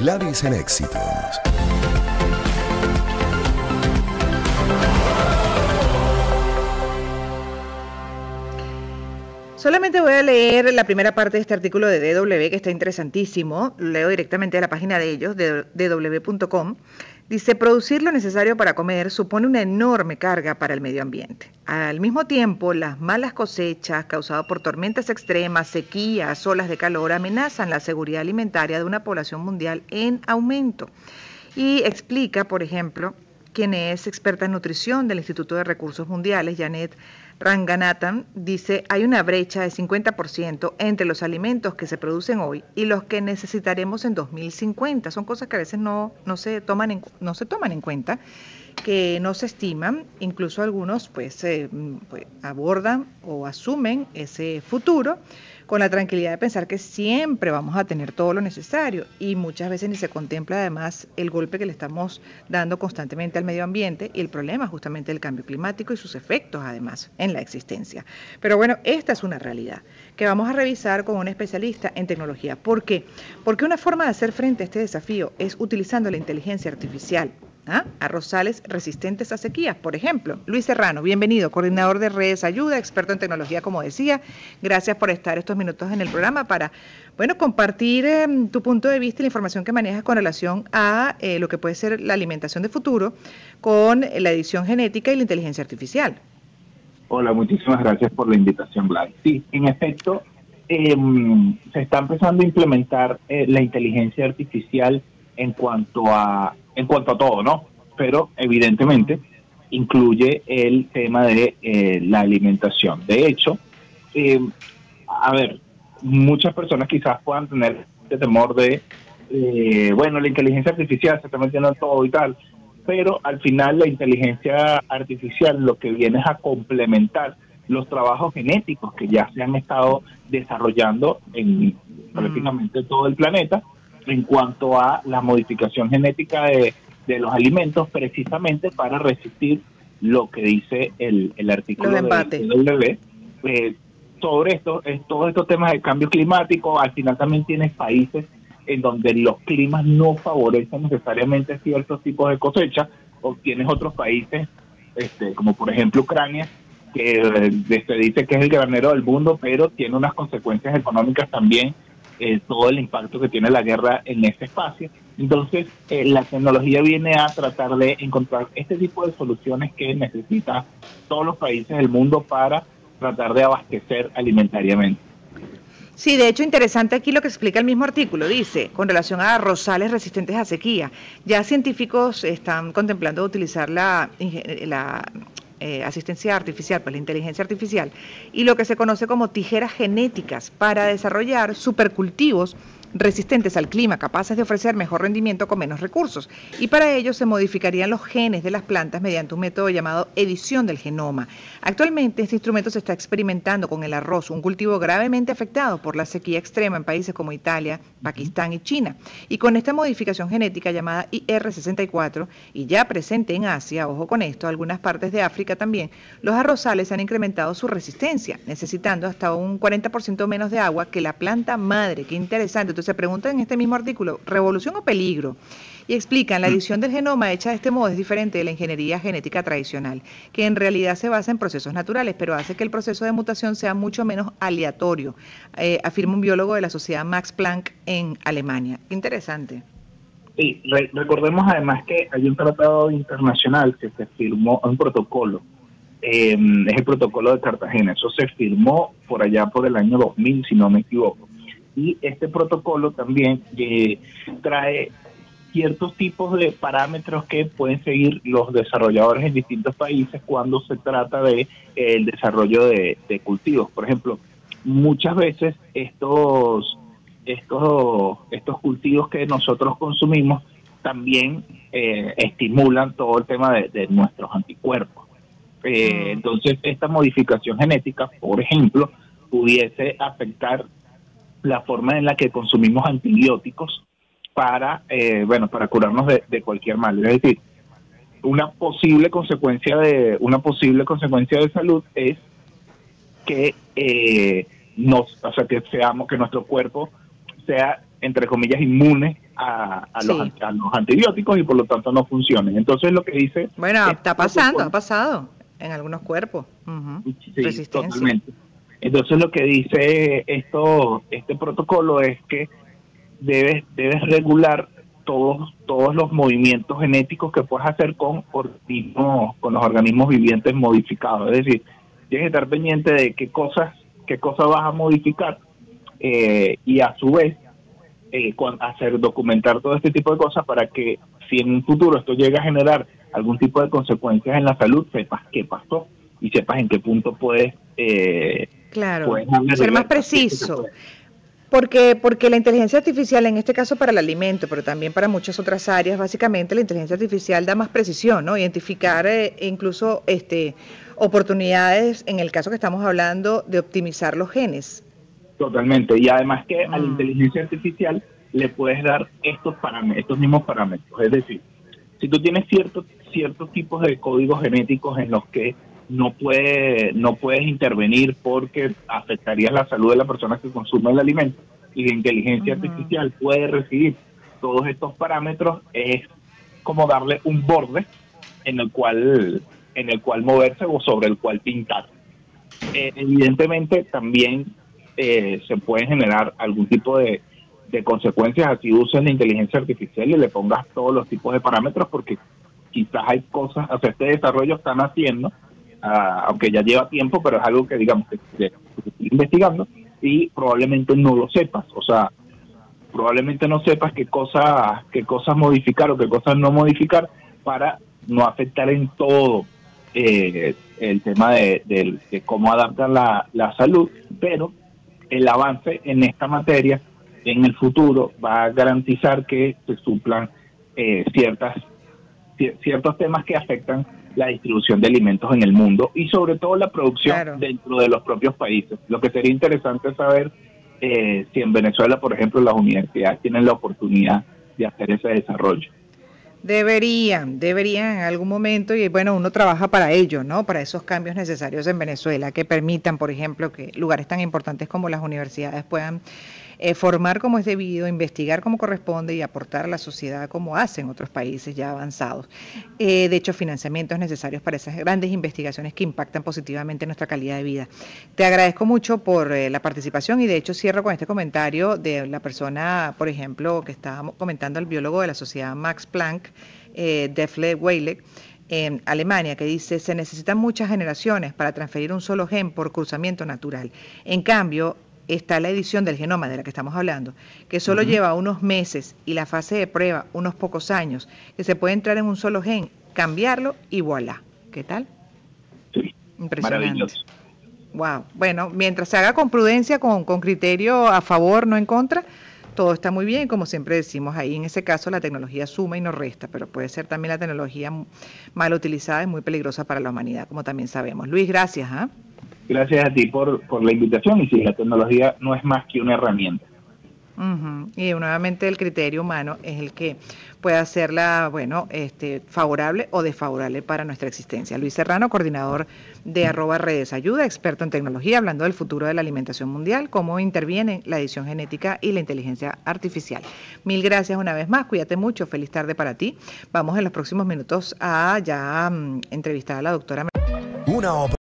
Gladys en Éxitos. Solamente voy a leer la primera parte de este artículo de DW, que está interesantísimo. Leo directamente de la página de ellos, de dw.com. Dice, producir lo necesario para comer supone una enorme carga para el medio ambiente. Al mismo tiempo, las malas cosechas causadas por tormentas extremas, sequías, olas de calor amenazan la seguridad alimentaria de una población mundial en aumento. Y explica, por ejemplo, quien es experta en nutrición del Instituto de Recursos Mundiales, Janet Ranganathan, dice, hay una brecha de 50% entre los alimentos que se producen hoy y los que necesitaremos en 2050. Son cosas que a veces no se toman en cuenta, que no se estiman. Incluso algunos pues abordan o asumen ese futuro con la tranquilidad de pensar que siempre vamos a tener todo lo necesario, y muchas veces ni se contempla además el golpe que le estamos dando constantemente al medio ambiente y el problema justamente del cambio climático y sus efectos además en la existencia. Pero bueno, esta es una realidad que vamos a revisar con un especialista en tecnología. ¿Por qué? Porque una forma de hacer frente a este desafío es utilizando la inteligencia artificial. Arrozales resistentes a sequías, por ejemplo. Luis Serrano, bienvenido, coordinador de Redes Ayuda, experto en tecnología, como decía. Gracias por estar estos minutos en el programa para, compartir tu punto de vista y la información que manejas con relación a lo que puede ser la alimentación de futuro con la edición genética y la inteligencia artificial. Hola, muchísimas gracias por la invitación, Gladys. Sí, en efecto, se está empezando a implementar la inteligencia artificial en cuanto a todo, ¿no? Pero evidentemente incluye el tema de la alimentación. De hecho, muchas personas quizás puedan tener este temor de, la inteligencia artificial se está metiendo en todo y tal, pero al final la inteligencia artificial lo que viene es a complementar los trabajos genéticos que ya se han estado desarrollando en prácticamente todo el planeta, en cuanto a la modificación genética de los alimentos, precisamente para resistir lo que dice el artículo de W sobre todos estos temas de cambio climático. Al final también tienes países en donde los climas no favorecen necesariamente ciertos tipos de cosecha, o tienes otros países, como por ejemplo Ucrania, que se dice que es el granero del mundo, pero tiene unas consecuencias económicas también, todo el impacto que tiene la guerra en ese espacio. Entonces, la tecnología viene a tratar de encontrar este tipo de soluciones que necesitan todos los países del mundo para tratar de abastecer alimentariamente. Sí, de hecho, interesante aquí lo que explica el mismo artículo. Dice, con relación a arrozales resistentes a sequía, ya científicos están contemplando utilizar la asistencia artificial, pues la inteligencia artificial, y lo que se conoce como tijeras genéticas para desarrollar supercultivos resistentes al clima, capaces de ofrecer mejor rendimiento con menos recursos. Y para ello se modificarían los genes de las plantas mediante un método llamado edición del genoma. Actualmente este instrumento se está experimentando con el arroz, un cultivo gravemente afectado por la sequía extrema en países como Italia, Pakistán y China. Y con esta modificación genética llamada IR64, y ya presente en Asia, ojo con esto, algunas partes de África también, los arrozales han incrementado su resistencia, necesitando hasta un 40% menos de agua que la planta madre. Qué interesante. Entonces se pregunta en este mismo artículo, ¿revolución o peligro? Y explican, la edición del genoma hecha de este modo es diferente de la ingeniería genética tradicional, que en realidad se basa en procesos naturales, pero hace que el proceso de mutación sea mucho menos aleatorio, afirma un biólogo de la Sociedad Max Planck en Alemania. Qué interesante. Sí, recordemos además que hay un tratado internacional que se firmó, un protocolo, es el protocolo de Cartagena. Eso se firmó por allá por el año 2000, si no me equivoco. Y este protocolo también trae ciertos tipos de parámetros que pueden seguir los desarrolladores en distintos países cuando se trata de el desarrollo de cultivos. Por ejemplo, muchas veces estos cultivos que nosotros consumimos también estimulan todo el tema de nuestros anticuerpos. Entonces, esta modificación genética, por ejemplo, pudiese afectar la forma en la que consumimos antibióticos para curarnos de cualquier mal. Es decir, una posible consecuencia de salud es que que nuestro cuerpo sea, entre comillas, inmune a los antibióticos y por lo tanto no funcionen. Entonces lo que dice... Bueno, ha pasado en algunos cuerpos. Sí, Resistencia. totalmente. Entonces lo que dice este protocolo es que debes regular todos los movimientos genéticos que puedes hacer con los organismos vivientes modificados. Es decir, tienes que estar pendiente de qué cosas vas a modificar y a su vez documentar todo este tipo de cosas para que si en un futuro esto llega a generar algún tipo de consecuencias en la salud, sepas qué pasó y sepas en qué punto puedes ser más preciso. Porque la inteligencia artificial, en este caso para el alimento, pero también para muchas otras áreas, básicamente la inteligencia artificial da más precisión, ¿no? Identificar incluso oportunidades, en el caso que estamos hablando, de optimizar los genes. Totalmente, y además que a la inteligencia artificial le puedes dar estos mismos parámetros. Es decir, si tú tienes ciertos tipos de códigos genéticos en los que no puedes intervenir porque afectarías la salud de la persona que consume el alimento, y la inteligencia artificial puede recibir todos estos parámetros, es como darle un borde en el cual moverse o sobre el cual pintar. Evidentemente también se pueden generar algún tipo de consecuencias así uses la inteligencia artificial y le pongas todos los tipos de parámetros, porque quizás hay cosas, o sea, este desarrollo están haciendo, aunque ya lleva tiempo, pero es algo que digamos que se estoy investigando y probablemente no lo sepas, o sea, probablemente no sepas qué cosas modificar o qué cosas no modificar para no afectar en todo el tema de cómo adaptan la salud, pero el avance en esta materia en el futuro va a garantizar que se suplan ciertos temas que afectan la distribución de alimentos en el mundo y sobre todo la producción dentro de los propios países. Lo que sería interesante es saber si en Venezuela, por ejemplo, las universidades tienen la oportunidad de hacer ese desarrollo. Deberían en algún momento, y bueno, uno trabaja para ello, ¿no? Para esos cambios necesarios en Venezuela, que permitan, por ejemplo, que lugares tan importantes como las universidades puedan formar como es debido, investigar como corresponde y aportar a la sociedad como hacen otros países ya avanzados. De hecho, financiamientos necesarios para esas grandes investigaciones que impactan positivamente nuestra calidad de vida. Te agradezco mucho por la participación y de hecho cierro con este comentario de la persona, por ejemplo, que estaba comentando el biólogo de la Sociedad Max Planck, Defle Weilek, en Alemania, que dice: se necesitan muchas generaciones para transferir un solo gen por cruzamiento natural. En cambio, está la edición del genoma de la que estamos hablando, que solo lleva unos meses y la fase de prueba unos pocos años, que se puede entrar en un solo gen, cambiarlo y voilà. ¿Qué tal? Sí, impresionante. Maravilloso. Wow. Bueno, mientras se haga con prudencia, con criterio a favor, no en contra, todo está muy bien. Como siempre decimos, ahí en ese caso la tecnología suma y no resta, pero puede ser también la tecnología mal utilizada y muy peligrosa para la humanidad, como también sabemos. Luis, gracias. Gracias a ti por la invitación, y sí, la tecnología no es más que una herramienta. Y nuevamente el criterio humano es el que puede hacerla, bueno, favorable o desfavorable para nuestra existencia. Luis Serrano, coordinador de @redesayuda, experto en tecnología, hablando del futuro de la alimentación mundial, cómo interviene la edición genética y la inteligencia artificial. Mil gracias una vez más, cuídate mucho, feliz tarde para ti. Vamos en los próximos minutos a ya entrevistar a la doctora.